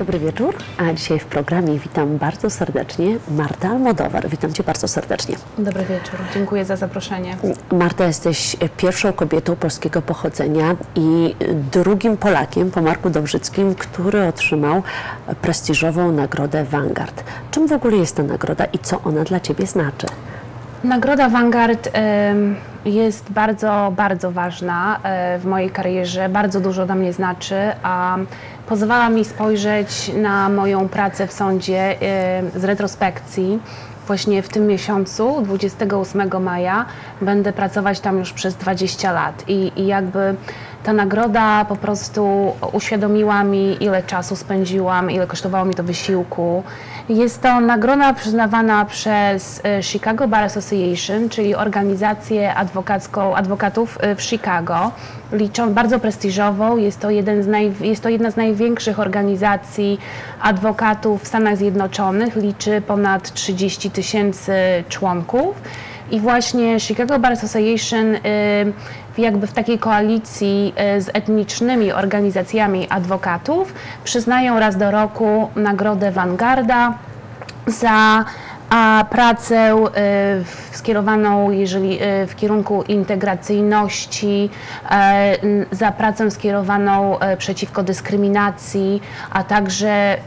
Dobry wieczór, a dzisiaj w programie witam bardzo serdecznie Martę Almodóvar. Witam Cię bardzo serdecznie. Dobry wieczór, dziękuję za zaproszenie. Marta, jesteś pierwszą kobietą polskiego pochodzenia i drugim Polakiem po Marku Dobrzyckim, który otrzymał prestiżową nagrodę Vanguard. Czym w ogóle jest ta nagroda i co ona dla Ciebie znaczy? Nagroda Vanguard jest bardzo, bardzo ważna w mojej karierze, bardzo dużo dla mnie znaczy, a pozwala mi spojrzeć na moją pracę w sądzie z retrospekcji. Właśnie w tym miesiącu, 28 maja, będę pracować tam już przez 20 lat i jakby ta nagroda po prostu uświadomiła mi, ile czasu spędziłam, ile kosztowało mi to wysiłku. Jest to nagroda przyznawana przez Chicago Bar Association, czyli organizację adwokatów w Chicago. Liczą bardzo prestiżową, jest to jedna z największych organizacji adwokatów w Stanach Zjednoczonych, liczy ponad 30 000 członków. I właśnie Chicago Bar Association jakby w takiej koalicji z etnicznymi organizacjami adwokatów przyznają raz do roku nagrodę Vanguarda za pracę skierowaną w kierunku integracyjności, za pracę skierowaną przeciwko dyskryminacji, a także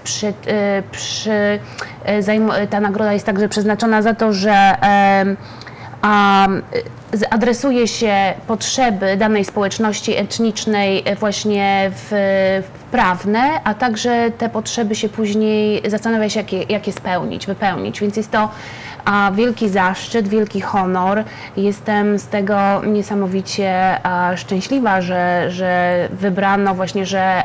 ta nagroda jest także przeznaczona za to, że adresuje się potrzeby danej społeczności etnicznej właśnie prawne, a także te potrzeby się później zastanawia się, jak je wypełnić. Więc jest to wielki zaszczyt, wielki honor. Jestem z tego niesamowicie szczęśliwa, że wybrano właśnie, że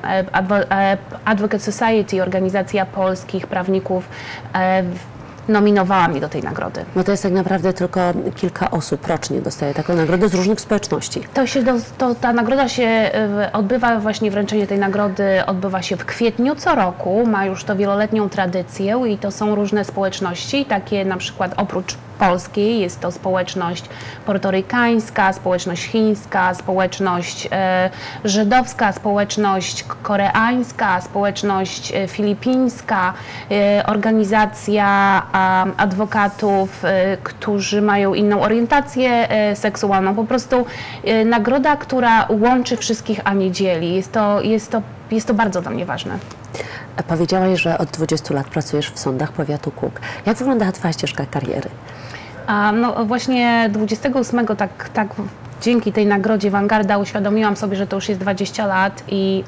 Advocate Society, organizacja polskich prawników, nominowała mnie do tej nagrody. No to jest tak naprawdę tylko kilka osób rocznie dostaje taką nagrodę z różnych społeczności. Ta nagroda się odbywa, właśnie wręczenie tej nagrody odbywa się w kwietniu co roku, ma już to wieloletnią tradycję i to są różne społeczności, takie na przykład oprócz polskiej jest to społeczność portorykańska, społeczność chińska, społeczność żydowska, społeczność koreańska, społeczność filipińska, organizacja adwokatów, którzy mają inną orientację seksualną. Po prostu nagroda, która łączy wszystkich, a nie dzieli. Jest to bardzo dla mnie ważne. Powiedziałaś, że od 20 lat pracujesz w sądach powiatu Kuk. Jak wyglądała Twoja ścieżka kariery? No właśnie 28 tak dzięki tej nagrodzie Vanguarda uświadomiłam sobie, że to już jest 20 lat i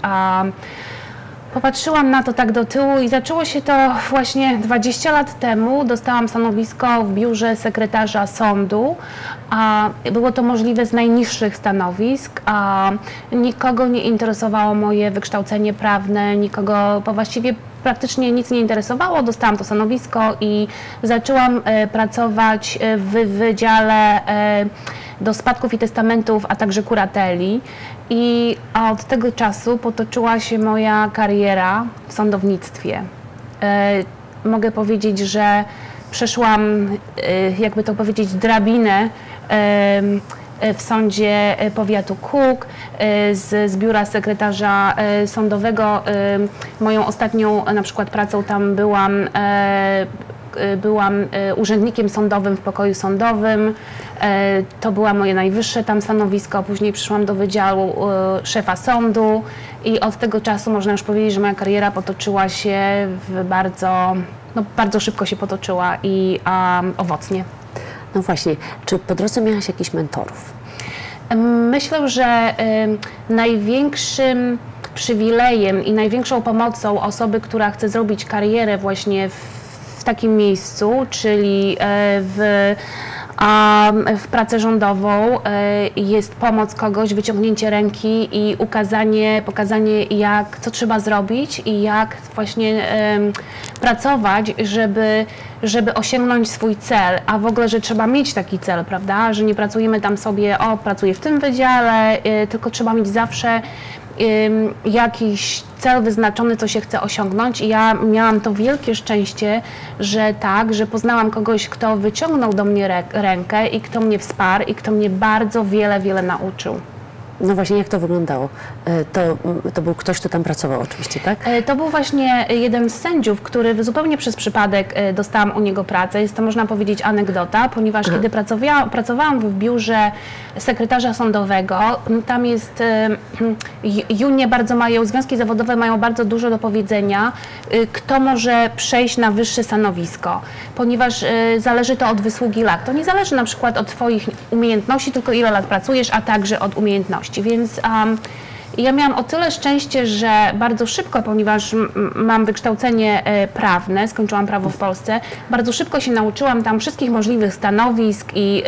popatrzyłam na to tak do tyłu i zaczęło się to właśnie 20 lat temu. Dostałam stanowisko w biurze sekretarza sądu. Było to możliwe z najniższych stanowisk. Nikogo nie interesowało moje wykształcenie prawne, nikogo właściwie praktycznie nic nie interesowało. Dostałam to stanowisko i zaczęłam pracować w Wydziale do Spadków i Testamentów, a także kurateli. I od tego czasu potoczyła się moja kariera w sądownictwie. Mogę powiedzieć, że przeszłam, jakby to powiedzieć, drabinę w sądzie powiatu Kuk, z biura sekretarza sądowego. Moją ostatnią na przykład pracą tam byłam urzędnikiem sądowym w pokoju sądowym. To było moje najwyższe tam stanowisko. Później przyszłam do wydziału szefa sądu i od tego czasu można już powiedzieć, że moja kariera potoczyła się bardzo szybko się potoczyła i owocnie. No właśnie, czy po drodze miałaś jakichś mentorów? Myślę, że największym przywilejem i największą pomocą osoby, która chce zrobić karierę właśnie w takim miejscu, czyli w pracę rządową, jest pomoc kogoś, wyciągnięcie ręki i pokazanie co trzeba zrobić i jak właśnie pracować, żeby osiągnąć swój cel, a w ogóle, że trzeba mieć taki cel, prawda, że nie pracujemy tam sobie, pracuję w tym wydziale, tylko trzeba mieć zawsze jakiś cel wyznaczony, co się chce osiągnąć i ja miałam to wielkie szczęście, że poznałam kogoś, kto wyciągnął do mnie rękę i kto mnie wsparł i kto mnie bardzo wiele nauczył. No właśnie, jak to wyglądało? To był ktoś, kto tam pracował oczywiście, tak? To był właśnie jeden z sędziów, który zupełnie przez przypadek dostałam u niego pracę. Jest to, można powiedzieć, anegdota, ponieważ kiedy pracowałam w biurze sekretarza sądowego, tam jest, junie bardzo mają, związki zawodowe mają bardzo dużo do powiedzenia, kto może przejść na wyższe stanowisko, ponieważ zależy to od wysługi lat. To nie zależy na przykład od Twoich umiejętności, tylko ile lat pracujesz, a także od umiejętności, więc ja miałam o tyle szczęście, że bardzo szybko, ponieważ mam wykształcenie prawne, skończyłam prawo w Polsce, bardzo szybko się nauczyłam tam wszystkich możliwych stanowisk i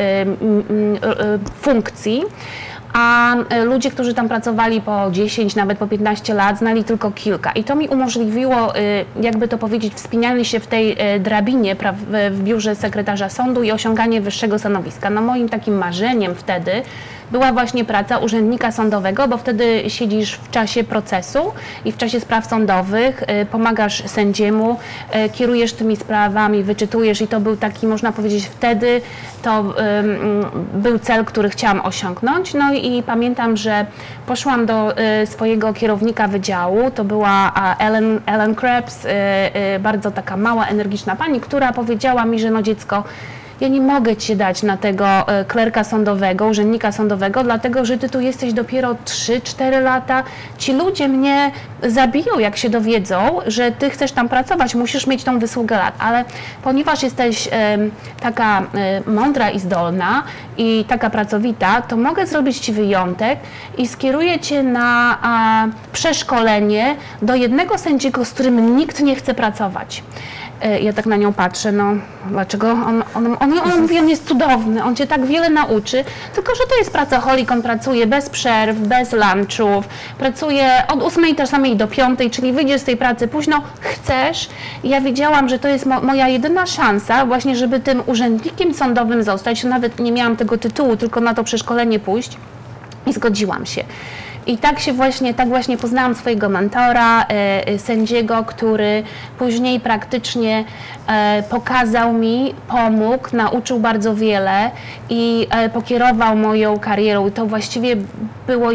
funkcji, a ludzie, którzy tam pracowali po 10, nawet po 15 lat, znali tylko kilka. I to mi umożliwiło, jakby to powiedzieć, wspinanie się w tej drabinie w biurze sekretarza sądu i osiąganie wyższego stanowiska. No moim takim marzeniem wtedy była właśnie praca urzędnika sądowego, bo wtedy siedzisz w czasie procesu i w czasie spraw sądowych, pomagasz sędziemu, kierujesz tymi sprawami, wyczytujesz i to był taki, można powiedzieć, wtedy to był cel, który chciałam osiągnąć. No i pamiętam, że poszłam do swojego kierownika wydziału, to była Ellen Krebs, bardzo taka mała, energiczna pani, która powiedziała mi, że no dziecko, ja nie mogę Cię dać na tego klerka sądowego, urzędnika sądowego, dlatego że Ty tu jesteś dopiero 3-4 lata. Ci ludzie mnie zabiją, jak się dowiedzą, że Ty chcesz tam pracować, musisz mieć tą wysługę lat. Ale ponieważ jesteś taka mądra i zdolna i taka pracowita, to mogę zrobić Ci wyjątek i skieruję Cię na przeszkolenie do jednego sędziego, z którym nikt nie chce pracować. Ja tak na nią patrzę, no dlaczego? On mówi, on jest cudowny, on Cię tak wiele nauczy, tylko że to jest pracoholik, on pracuje bez przerw, bez lunchów, pracuje od 8 też samej do 5, czyli wyjdziesz z tej pracy późno, chcesz. I ja wiedziałam, że to jest moja jedyna szansa właśnie, żeby tym urzędnikiem sądowym zostać, nawet nie miałam tego tytułu, tylko na to przeszkolenie pójść i zgodziłam się. I tak właśnie poznałam swojego mentora, sędziego, który później praktycznie pokazał mi, pomógł, nauczył bardzo wiele i pokierował moją karierą. To właściwie było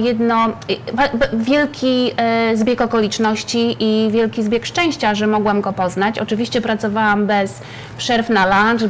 wielki zbieg okoliczności i wielki zbieg szczęścia, że mogłam go poznać. Oczywiście pracowałam bez przerw na lunch,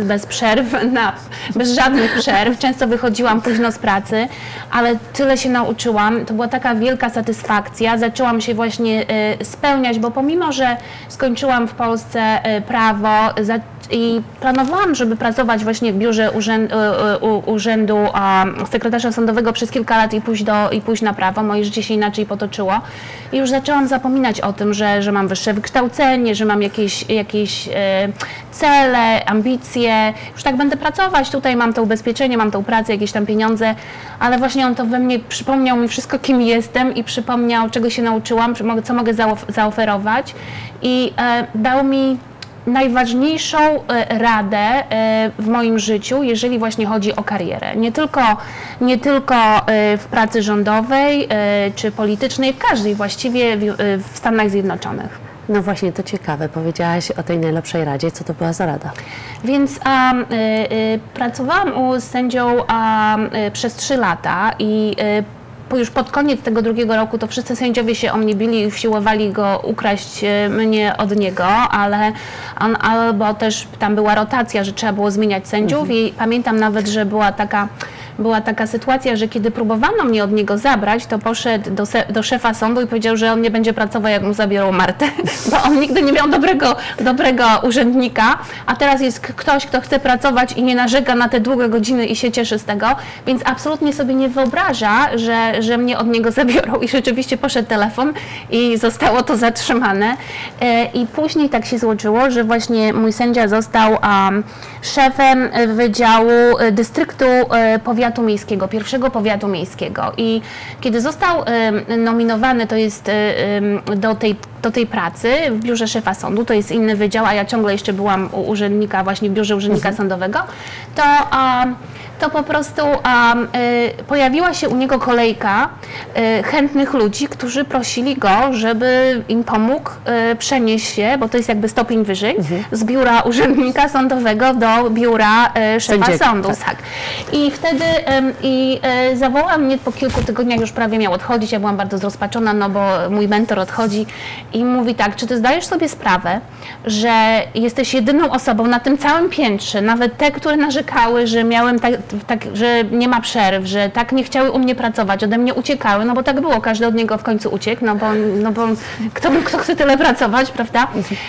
bez żadnych przerw. Często wychodziłam późno z pracy, ale tyle się nauczyłam. To była taka wielka satysfakcja. Zaczęłam się właśnie spełniać, bo pomimo, że skończyłam w Polsce prawo i planowałam, żeby pracować właśnie w biurze urzędu sekretarza sądowego przez kilka lat i pójść na prawo. Moje życie się inaczej potoczyło. I już zaczęłam zapominać o tym, że mam wyższe wykształcenie, że mam jakieś cele, ambicje. Już tak będę pracować, tutaj mam to ubezpieczenie, mam tą pracę, jakieś tam pieniądze, ale właśnie on to we mnie przypomniał mi wszystko, kim jestem i przypomniał, czego się nauczyłam, co mogę zaoferować i dał mi najważniejszą radę w moim życiu, jeżeli właśnie chodzi o karierę. Nie tylko w pracy rządowej czy politycznej, w każdej właściwie w Stanach Zjednoczonych. No właśnie, to ciekawe. Powiedziałaś o tej najlepszej radzie. Co to była za rada? Więc pracowałam z sędzią przez 3 lata i już pod koniec tego drugiego roku to wszyscy sędziowie się o mnie bili i usiłowali go ukraść mnie od niego, albo też tam była rotacja, że trzeba było zmieniać sędziów i pamiętam nawet, że była taka sytuacja, że kiedy próbowano mnie od niego zabrać, to poszedł do szefa sądu i powiedział, że on nie będzie pracował, jak mu zabiorą Martę, bo on nigdy nie miał dobrego urzędnika, a teraz jest ktoś, kto chce pracować i nie narzeka na te długie godziny i się cieszy z tego, więc absolutnie sobie nie wyobraża, że mnie od niego zabiorą i rzeczywiście poszedł telefon i zostało to zatrzymane. I później tak się złożyło, że właśnie mój sędzia został szefem wydziału dystryktu powiatu miejskiego, pierwszego powiatu miejskiego i kiedy został nominowany, to jest do tej do tej pracy w biurze szefa sądu, to jest inny wydział, a ja ciągle jeszcze byłam u urzędnika, właśnie w biurze urzędnika sądowego, to po prostu pojawiła się u niego kolejka chętnych ludzi, którzy prosili go, żeby im pomógł przenieść się, bo to jest jakby stopień wyżej, z biura urzędnika sądowego do biura szefa sądu. Tak. I wtedy zawołał mnie po kilku tygodniach, już prawie miał odchodzić, ja byłam bardzo zrozpaczona, no bo mój mentor odchodzi i mówi tak, czy ty zdajesz sobie sprawę, że jesteś jedyną osobą na tym całym piętrze, nawet te, które narzekały, że miałem że nie ma przerw, że tak nie chciały u mnie pracować, ode mnie uciekały, no bo tak było, każdy od niego w końcu uciekł, no bo kto chce tyle pracować, prawda?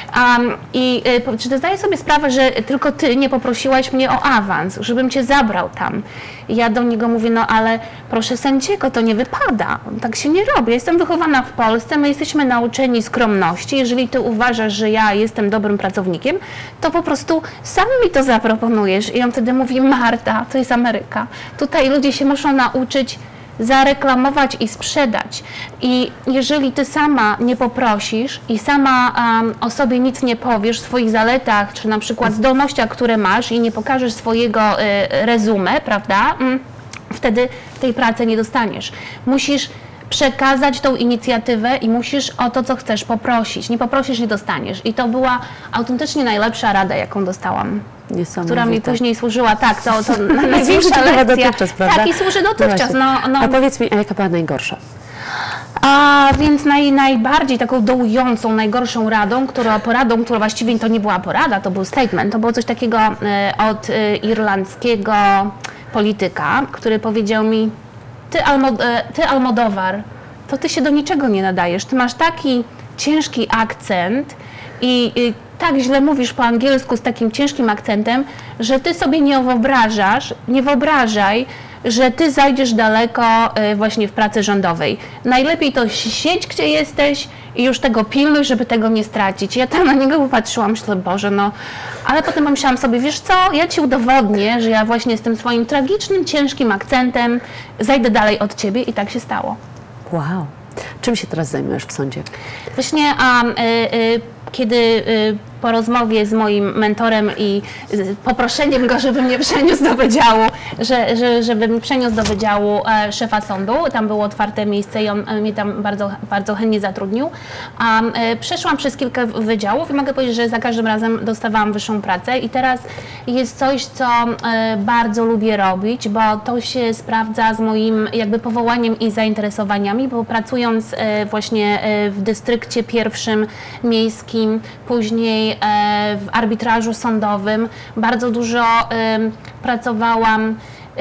Czy ty zdajesz sobie sprawę, że tylko ty nie poprosiłaś mnie o awans, żebym cię zabrał tam? I ja do niego mówię, no ale proszę sędziego, to nie wypada, tak się nie robi. Ja jestem wychowana w Polsce, my jesteśmy nauczeni skromności. Jeżeli ty uważasz, że ja jestem dobrym pracownikiem, to po prostu sam mi to zaproponujesz. I on wtedy mówi, Marta, to jest Ameryka. Tutaj ludzie się muszą nauczyć zareklamować i sprzedać. I jeżeli ty sama nie poprosisz i sama o sobie nic nie powiesz, swoich zaletach, czy na przykład zdolnościach, które masz i nie pokażesz swojego resume, prawda, wtedy tej pracy nie dostaniesz. Musisz przekazać tą inicjatywę i musisz o to, co chcesz, poprosić. Nie poprosisz, nie dostaniesz. I to była autentycznie najlepsza rada, jaką dostałam. Która mi później służyła, tak, to największa lekcja. Dotychczas, prawda? Tak, i służy dotychczas. No. A powiedz mi, a jaka była najgorsza? Więc najbardziej taką dołującą, najgorszą poradą, która właściwie to nie była porada, to był statement, to było coś takiego od irlandzkiego polityka, który powiedział mi, ty Almodóvar, to ty się do niczego nie nadajesz, ty masz taki ciężki akcent i tak źle mówisz po angielsku z takim ciężkim akcentem, że ty sobie nie wyobrażaj, że ty zajdziesz daleko właśnie w pracy rządowej. Najlepiej to siedź, gdzie jesteś i już tego pilnuj, żeby tego nie stracić. Ja tam na niego popatrzyłam, myślę, Boże, no. Ale potem pomyślałam sobie, wiesz co, ja ci udowodnię, że ja właśnie z tym swoim tragicznym, ciężkim akcentem zajdę dalej od ciebie i tak się stało. Wow. Czym się teraz zajmujesz w sądzie? Właśnie kiedy po rozmowie z moim mentorem i poproszeniem go, żeby mnie przeniósł do wydziału, żeby mnie przeniósł do wydziału szefa sądu, tam było otwarte miejsce i on mnie tam bardzo, bardzo chętnie zatrudnił. Przeszłam przez kilka wydziałów i mogę powiedzieć, że za każdym razem dostawałam wyższą pracę i teraz jest coś, co bardzo lubię robić, bo to się sprawdza z moim jakby powołaniem i zainteresowaniami, bo pracując właśnie w dystrykcie pierwszym miejskim, później w arbitrażu sądowym, bardzo dużo pracowałam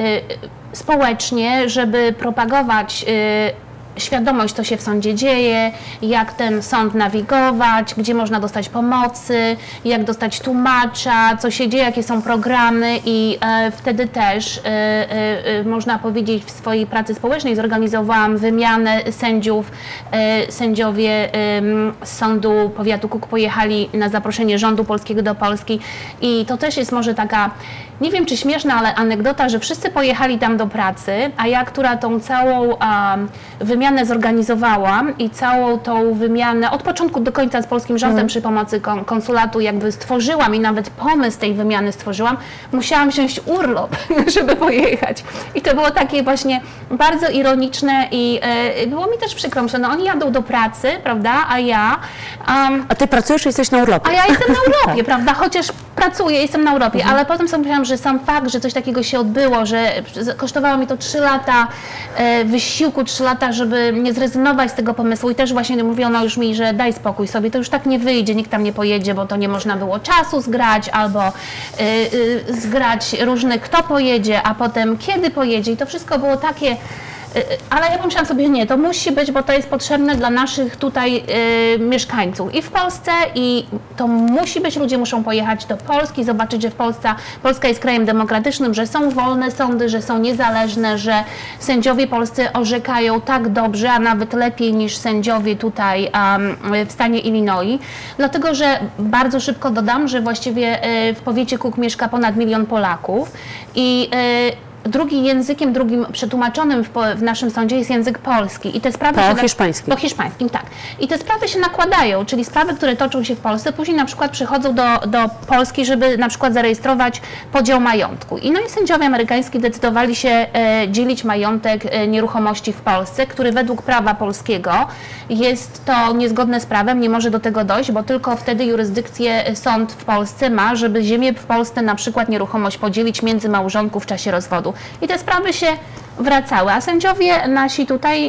społecznie, żeby propagować świadomość, co się w sądzie dzieje, jak ten sąd nawigować, gdzie można dostać pomocy, jak dostać tłumacza, co się dzieje, jakie są programy i wtedy też można powiedzieć w swojej pracy społecznej zorganizowałam wymianę sędziów. Sędziowie z sądu powiatu Kuk pojechali na zaproszenie rządu polskiego do Polski i to też jest może taka, nie wiem czy śmieszna, ale anegdota, że wszyscy pojechali tam do pracy, a ja, która tą całą wymianę zorganizowałam i całą tą wymianę od początku do końca z polskim rządem przy pomocy konsulatu jakby stworzyłam i nawet pomysł tej wymiany stworzyłam, musiałam wziąć urlop, żeby pojechać. I to było takie właśnie bardzo ironiczne i było mi też przykro, że no oni jadą do pracy, prawda, a ja... a ty pracujesz i jesteś na urlopie. A ja jestem na urlopie, prawda, chociaż pracuję, jestem na urlopie, ale potem sobie myślałam, że sam fakt, że coś takiego się odbyło, że kosztowało mi to 3 lata wysiłku, 3 lata, żeby nie zrezygnować z tego pomysłu i też właśnie mówiono już mi, że daj spokój sobie, to już tak nie wyjdzie, nikt tam nie pojedzie, bo to nie można było czasu zgrać albo zgrać różnych, kto pojedzie, a potem kiedy pojedzie i to wszystko było takie. Ale ja pomyślałam sobie, nie, to musi być, bo to jest potrzebne dla naszych tutaj mieszkańców i w Polsce i to musi być, ludzie muszą pojechać do Polski, zobaczyć, że Polska jest krajem demokratycznym, że są wolne sądy, że są niezależne, że sędziowie polscy orzekają tak dobrze, a nawet lepiej niż sędziowie tutaj w stanie Illinois. Dlatego, że bardzo szybko dodam, że właściwie w powiecie Kuk mieszka ponad 1 000 000 Polaków i drugim językiem, drugim przetłumaczonym w naszym sądzie jest język polski. I te sprawy po hiszpańskim. Po hiszpańskim, tak. I te sprawy się nakładają, czyli sprawy, które toczą się w Polsce, później na przykład przychodzą do Polski, żeby na przykład zarejestrować podział majątku. I sędziowie amerykańscy decydowali się dzielić majątek nieruchomości w Polsce, który według prawa polskiego jest to niezgodne z prawem, nie może do tego dojść, bo tylko wtedy jurysdykcję sąd w Polsce ma, żeby ziemię w Polsce, na przykład nieruchomość podzielić między małżonków w czasie rozwodu. I te sprawy się wracały, a sędziowie nasi tutaj,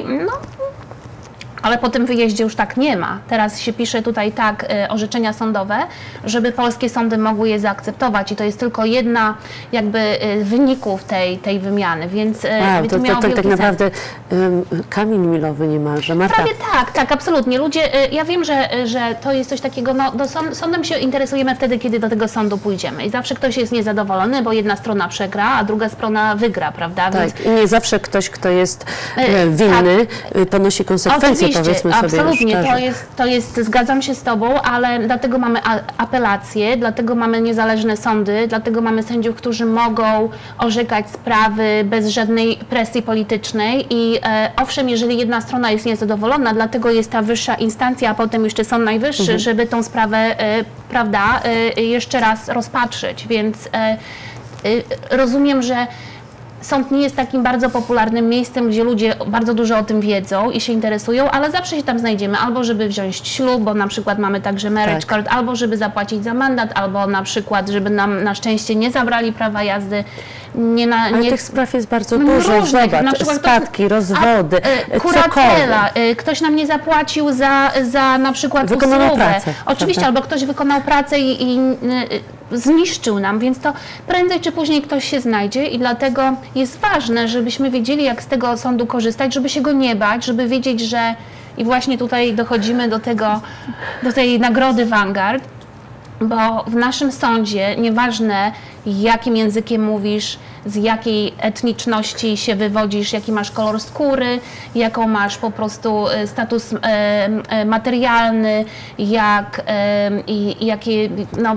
ale po tym wyjeździe już tak nie ma. Teraz się pisze tutaj tak orzeczenia sądowe, żeby polskie sądy mogły je zaakceptować i to jest tylko jedna jakby wyników tej wymiany, więc to tak naprawdę kamień milowy niemalże. Marta. Prawie tak, absolutnie. Ludzie, ja wiem, że to jest coś takiego, sądem się interesujemy wtedy, kiedy do tego sądu pójdziemy i zawsze ktoś jest niezadowolony, bo jedna strona przegra, a druga strona wygra, prawda? Tak, więc... i nie zawsze ktoś, kto jest winny, ponosi konsekwencje. Oczywiście, absolutnie, to jest, zgadzam się z Tobą, ale dlatego mamy apelacje, dlatego mamy niezależne sądy, dlatego mamy sędziów, którzy mogą orzekać sprawy bez żadnej presji politycznej i owszem, jeżeli jedna strona jest niezadowolona, dlatego jest ta wyższa instancja, a potem jeszcze Sąd Najwyższy, żeby tą sprawę, prawda, jeszcze raz rozpatrzyć, więc rozumiem, że sąd nie jest takim bardzo popularnym miejscem, gdzie ludzie bardzo dużo o tym wiedzą i się interesują, ale zawsze się tam znajdziemy, albo żeby wziąć ślub, bo na przykład mamy także marriage card, albo żeby zapłacić za mandat, albo na przykład, żeby nam na szczęście nie zabrali prawa jazdy. Ale tych spraw jest bardzo dużo, zobacz, na przykład spadki, rozwody, kuratela, ktoś nam nie zapłacił za na przykład wykonaną pracę. Oczywiście, prawda? albo ktoś wykonał pracę i zniszczył nam, więc to prędzej czy później ktoś się znajdzie i dlatego jest ważne, żebyśmy wiedzieli, jak z tego sądu korzystać, żeby się go nie bać, żeby wiedzieć, że i właśnie tutaj dochodzimy do tej nagrody Vanguard, bo w naszym sądzie, nieważne jakim językiem mówisz, z jakiej etniczności się wywodzisz, jaki masz kolor skóry, jaką masz po prostu status materialny, jakie,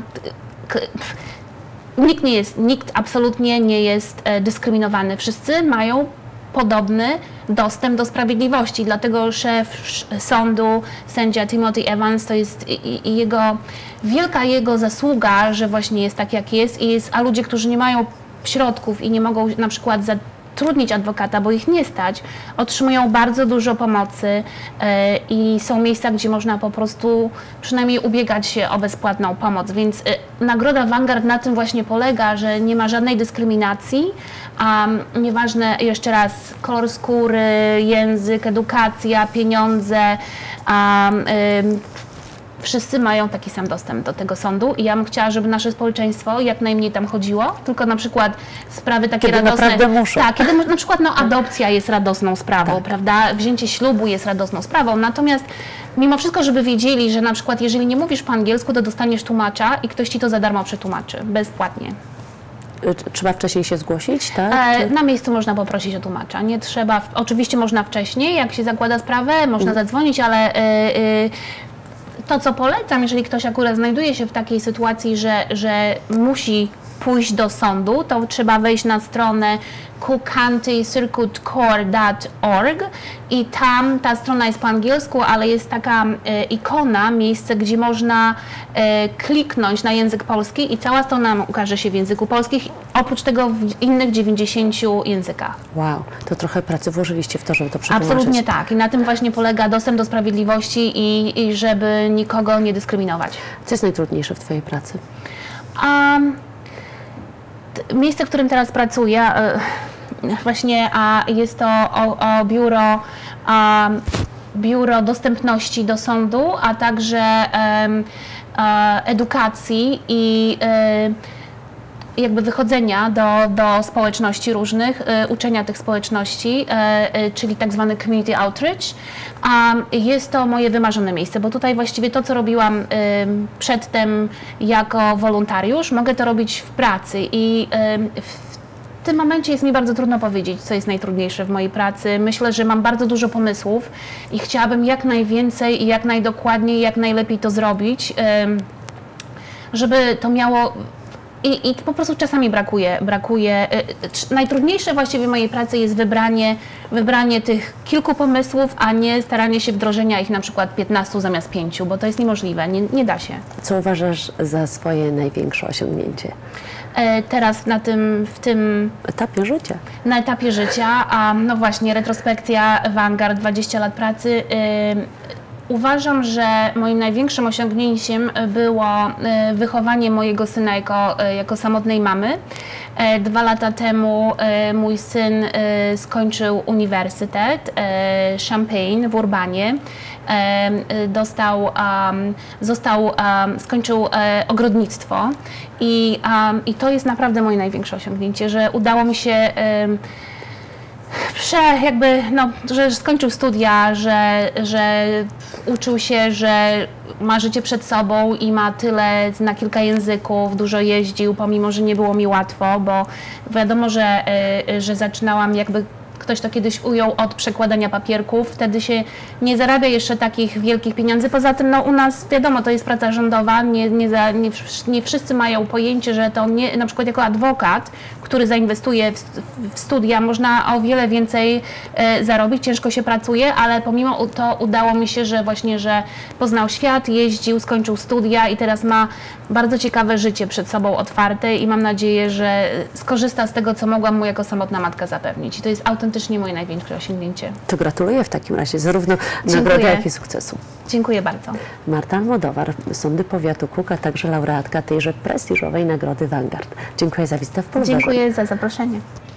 nikt absolutnie nie jest dyskryminowany. Wszyscy mają podobny dostęp do sprawiedliwości, dlatego szef sądu, sędzia Timothy Evans, to jest wielka jego zasługa, że właśnie jest tak, jak jest, a ludzie, którzy nie mają środków i nie mogą na przykład zatrudnić adwokata, bo ich nie stać, otrzymują bardzo dużo pomocy i są miejsca, gdzie można po prostu przynajmniej ubiegać się o bezpłatną pomoc, więc nagroda Vanguard na tym właśnie polega, że nie ma żadnej dyskryminacji, nieważne jeszcze raz kolor skóry, język, edukacja, pieniądze, wszyscy mają taki sam dostęp do tego sądu i ja bym chciała, żeby nasze społeczeństwo jak najmniej tam chodziło, tylko na przykład sprawy takie kiedy radosne. Naprawdę muszą. Tak, kiedy na przykład adopcja jest radosną sprawą, prawda? Wzięcie ślubu jest radosną sprawą, natomiast mimo wszystko, żeby wiedzieli, że na przykład jeżeli nie mówisz po angielsku, to dostaniesz tłumacza i ktoś ci to za darmo przetłumaczy, bezpłatnie. Trzeba wcześniej się zgłosić, tak? Na miejscu można poprosić o tłumacza. Nie trzeba, oczywiście można wcześniej, jak się zakłada sprawę, można zadzwonić, ale to, co polecam, jeżeli ktoś akurat znajduje się w takiej sytuacji, że musi pójść do sądu, to trzeba wejść na stronę cookcountycircuitcourt.org i tam ta strona jest po angielsku, ale jest taka ikona, miejsce, gdzie można kliknąć na język polski i cała strona ukaże się w języku polskim, oprócz tego w innych 90 językach. Wow, to trochę pracy włożyliście w to, żeby to przetłumaczyć. Absolutnie tak i na tym właśnie polega dostęp do sprawiedliwości i żeby nikogo nie dyskryminować. Co jest najtrudniejsze w Twojej pracy? Miejsce, w którym teraz pracuję, właśnie jest to biuro dostępności do sądu, a także edukacji i jakby wychodzenia do społeczności różnych, uczenia tych społeczności, czyli tak zwany community outreach. Jest to moje wymarzone miejsce, bo tutaj właściwie to, co robiłam przedtem jako wolontariusz, mogę to robić w pracy i w tym momencie jest mi bardzo trudno powiedzieć, co jest najtrudniejsze w mojej pracy. Myślę, że mam bardzo dużo pomysłów i chciałabym jak najwięcej i jak najdokładniej, jak najlepiej to zrobić, żeby to miało I po prostu czasami brakuje. Najtrudniejsze właściwie w mojej pracy jest wybranie tych kilku pomysłów, a nie staranie się wdrożenia ich na przykład 15 zamiast 5, bo to jest niemożliwe, nie da się. Co uważasz za swoje największe osiągnięcie? Teraz w tym Etapie życia. na etapie życia, a no właśnie retrospekcja Vanguard, 20 lat pracy. Uważam, że moim największym osiągnięciem było wychowanie mojego syna jako samotnej mamy. 2 lata temu mój syn skończył uniwersytet Champaign w Urbanie. Skończył ogrodnictwo i to jest naprawdę moje największe osiągnięcie, że udało mi się że skończył studia, że uczył się, że ma życie przed sobą i zna kilka języków, dużo jeździł, pomimo że nie było mi łatwo, bo wiadomo, że zaczynałam ktoś to kiedyś ujął od przekładania papierków, wtedy się nie zarabia jeszcze takich wielkich pieniędzy. Poza tym u nas wiadomo, to jest praca rządowa, nie wszyscy mają pojęcie, że to nie, na przykład jako adwokat, który zainwestuje w studia, można o wiele więcej zarobić, ciężko się pracuje, ale pomimo to udało mi się, że poznał świat, jeździł, skończył studia i teraz ma bardzo ciekawe życie przed sobą otwarte i mam nadzieję, że skorzysta z tego, co mogłam mu jako samotna matka zapewnić. I to jest autentycznie moje największe osiągnięcie. To gratuluję w takim razie zarówno nagrody, jak i sukcesu. Dziękuję bardzo. Marta Almodowar, Sądy Powiatu Kuk, a także laureatka tejże prestiżowej nagrody Vanguard. Dziękuję za wizytę w Polsce. Dziękuję za zaproszenie.